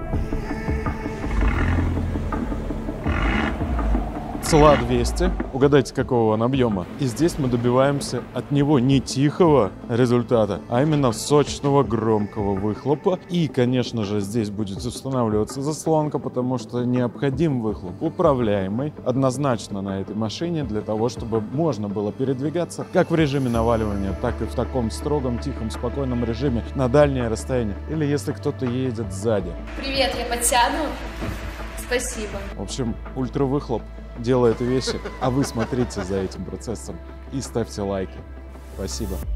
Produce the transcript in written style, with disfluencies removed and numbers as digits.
ЦЛА 200. Угадайте, какого он объема. И здесь мы добиваемся от него не тихого результата, а именно сочного громкого выхлопа. И, конечно же, здесь будет устанавливаться заслонка, потому что необходим выхлоп управляемый однозначно на этой машине для того, чтобы можно было передвигаться как в режиме наваливания, так и в таком строгом, тихом, спокойном режиме на дальнее расстояние. Или если кто-то едет сзади. Привет, я подсяду. Спасибо. В общем, ультравыхлоп делает вещи, а вы смотрите за этим процессом и ставьте лайки. Спасибо.